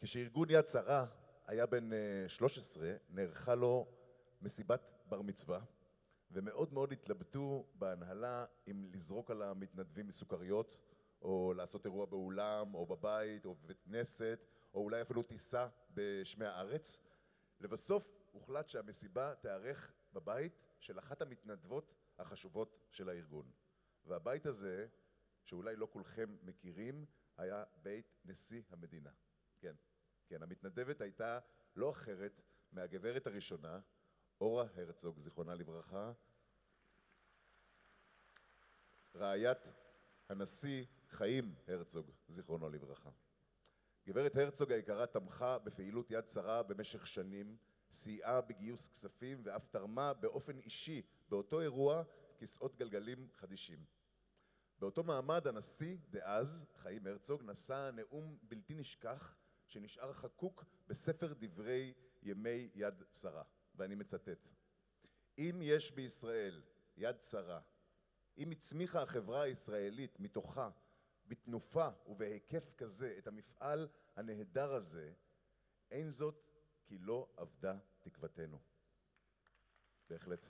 כשארגון יד שרה היה בן 13, נערכה לו מסיבת בר מצווה, ומאוד מאוד התלבטו בהנהלה אם לזרוק על המתנדבים מסוכריות, או לעשות אירוע באולם, או בבית, או בבית כנסת, או אולי אפילו טיסה בשמי הארץ. לבסוף הוחלט שהמסיבה תארך בבית של אחת המתנדבות החשובות של הארגון. והבית הזה, שאולי לא כולכם מכירים, היה בית נשיא המדינה. כן, כן, המתנדבת הייתה לא אחרת מהגברת הראשונה, אורה הרצוג, זיכרונה לברכה, רעיית הנשיא חיים הרצוג, זיכרונו לברכה. גברת הרצוג היקרה תמכה בפעילות יד שרה במשך שנים, סייעה בגיוס כספים ואף תרמה באופן אישי באותו אירוע כיסאות גלגלים חדישים. באותו מעמד הנשיא דאז, חיים הרצוג, נשא נאום בלתי נשכח שנשאר חקוק בספר דברי ימי יד שרה, ואני מצטט: אם יש בישראל יד שרה, אם הצמיחה החברה הישראלית מתוכה בתנופה ובהיקף כזה את המפעל הנהדר הזה, אין זאת כי לא עבדה תקוותנו. בהחלט.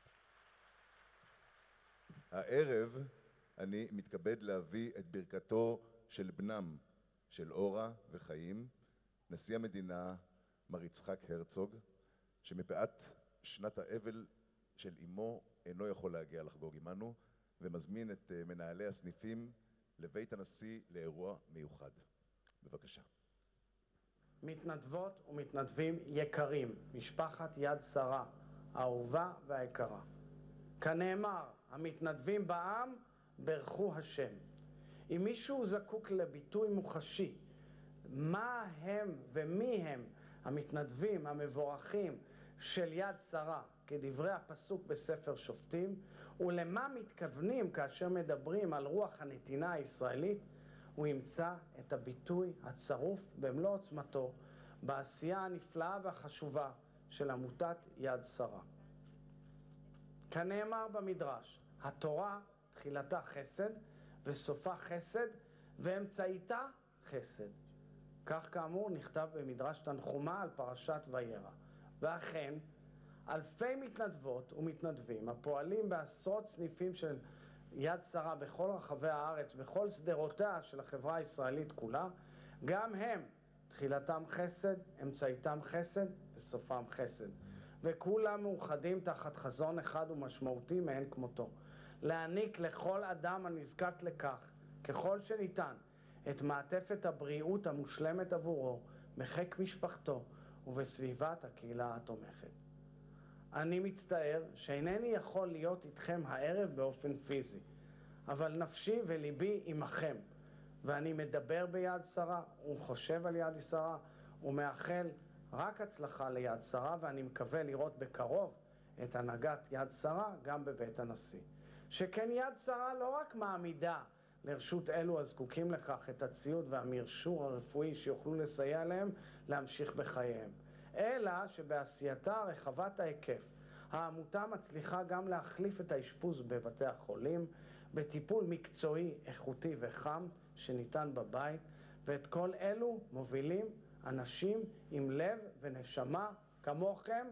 הערב אני מתכבד להביא את ברכתו של בנם של אורה וחיים, נשיא המדינה מר יצחק הרצוג, שמפאת שנת האבל של אמו אינו יכול להגיע לחגוג עמנו, ומזמין את מנהלי הסניפים לבית הנשיא לאירוע מיוחד. בבקשה. מתנדבות ומתנדבים יקרים, משפחת יד שרה, האהובה והיקרה. כנאמר, המתנדבים בעם ברכו השם. אם מישהו זקוק לביטוי מוחשי, מה הם ומי הם המתנדבים המבורכים של יד שרה, כדברי הפסוק בספר שופטים, ולמה מתכוונים כאשר מדברים על רוח הנתינה הישראלית, הוא ימצא את הביטוי הצרוף במלוא עוצמתו בעשייה הנפלאה והחשובה של עמותת יד שרה. כנאמר במדרש, התורה תחילתה חסד וסופה חסד ואמצעיתה חסד. כך כאמור נכתב במדרש תנחומה על פרשת וירא. ואכן, אלפי מתנדבות ומתנדבים הפועלים בעשרות סניפים של יד שרה בכל רחבי הארץ, בכל שדרותיה של החברה הישראלית כולה, גם הם תחילתם חסד, אמצעיתם חסד וסופם חסד. וכולם מאוחדים תחת חזון אחד ומשמעותי מאין כמותו. להעניק לכל אדם הנזקק לכך, ככל שניתן, את מעטפת הבריאות המושלמת עבורו, בחיק משפחתו ובסביבת הקהילה התומכת. אני מצטער שאינני יכול להיות איתכם הערב באופן פיזי, אבל נפשי וליבי עמכם, ואני מדבר ביד שרה וחושב על יד שרה ומאחל רק הצלחה ליד שרה, ואני מקווה לראות בקרוב את הנהגת יד שרה גם בבית הנשיא. שכן יד שרה לא רק מעמידה לרשות אלו הזקוקים לכך את הציוד והמרשור הרפואי שיוכלו לסייע להם להמשיך בחייהם, אלא שבעשייתה רחבת ההיקף העמותה מצליחה גם להחליף את האשפוז בבתי החולים בטיפול מקצועי, איכותי וחם שניתן בבית, ואת כל אלו מובילים אנשים עם לב ונשמה כמוכם,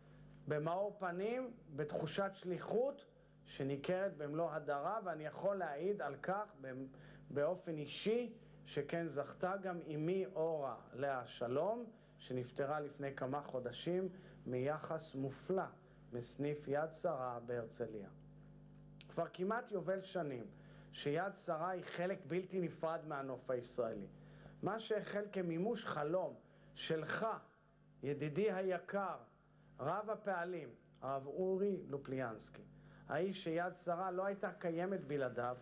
במאור פנים, בתחושת שליחות שניכרת במלוא הדרה, ואני יכול להעיד על כך באופן אישי, שכן זכתה גם אמי אורה לאה שלום, שנפטרה לפני כמה חודשים מיחס מופלא מסניף יד שרה בהרצליה. כבר כמעט יובל שנים שיד שרה היא חלק בלתי נפרד מהנוף הישראלי. מה שהחל כמימוש חלום שלך, ידידי היקר, רב הפעלים, הרב אורי לופליאנסקי, האיש שיד שרה לא הייתה קיימת בלעדיו,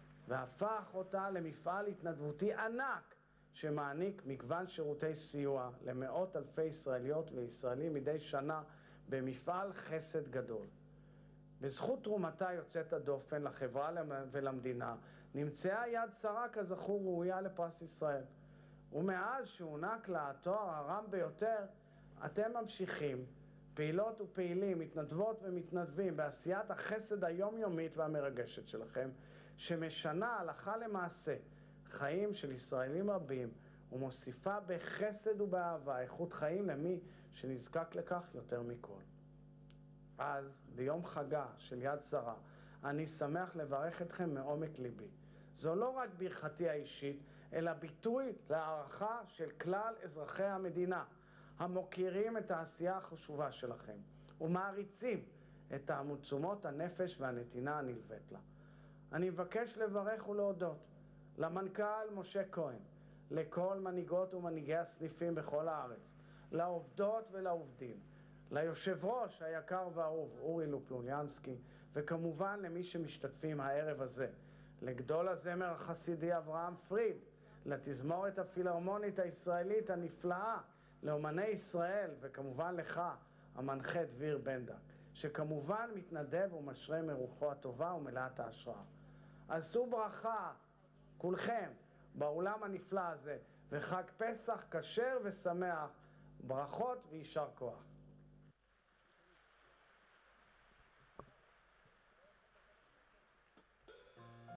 והפך אותה למפעל התנדבותי ענק שמעניק מגוון שירותי סיוע למאות אלפי ישראליות וישראלים מדי שנה במפעל חסד גדול. בזכות תרומתה יוצאת הדופן לחברה ולמדינה, נמצאה יד שרה כזכור ראויה לפרס ישראל. ומאז שהוענק לה התואר הרם ביותר, אתם ממשיכים, פעילות ופעילים, מתנדבות ומתנדבים, בעשיית החסד היומיומית והמרגשת שלכם, שמשנה הלכה למעשה חיים של ישראלים רבים ומוסיפה בחסד ובאהבה איכות חיים למי שנזקק לכך יותר מכל. אז, ביום חגה של יד שרה, אני שמח לברך אתכם מעומק ליבי. זו לא רק ברכתי האישית, אלא ביטוי להערכה של כלל אזרחי המדינה, המוקירים את העשייה החשובה שלכם, ומעריצים את תעצומות הנפש והנתינה הנלווית לה. אני מבקש לברך ולהודות למנכ"ל משה כהן, לכל מנהיגות ומנהיגי הסניפים בכל הארץ, לעובדות ולעובדים, ליושב ראש היקר והאהוב אורי לופלוליאנסקי, וכמובן למי שמשתתפים הערב הזה, לגדול הזמר החסידי אברהם פריד, לתזמורת הפילהרמונית הישראלית הנפלאה, לאומני ישראל, וכמובן לך, המנחה דביר בנדק, שכמובן מתנדב ומשרה מרוחו הטובה ומלאת ההשראה. אז שאו ברכה, כולכם, באולם הנפלא הזה, וחג פסח כשר ושמח, ברכות ויישר כוח.